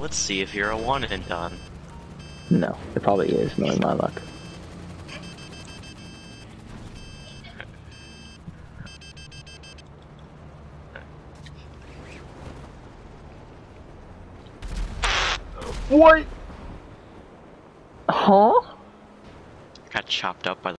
Let's see if you're a one and done. No, it probably is, knowing my luck. What? Huh? Got chopped up by